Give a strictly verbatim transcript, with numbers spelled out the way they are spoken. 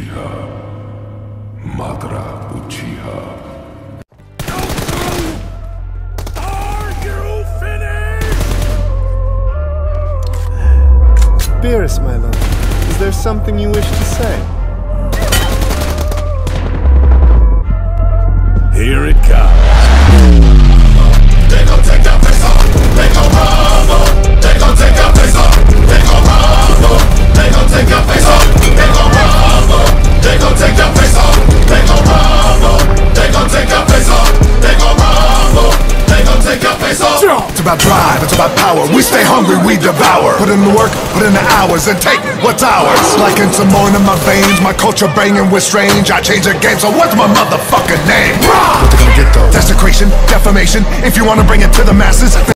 Uchiha. Madra Uchiha. Are you finished? Beerus, my love, is there something you wish to say? Here it comes. They gon' take your face off. They gon' rumble. They gon' take your face off. They gon' rumble. They gon' take your face off. They gon' rumble. They gon' take your face off. They gon' rumble. They gon' take your face off. They gon' rumble. They gon' take your face off. It's about drive, it's about power. We stay hungry, we devour. Put in the work, put in the hours, and take what's ours. Like in Samoan in my veins, my culture banging with strange. I change the game, so what's my motherfucking name? What they gonna get though? Desecration, defamation. If you wanna bring it to the masses.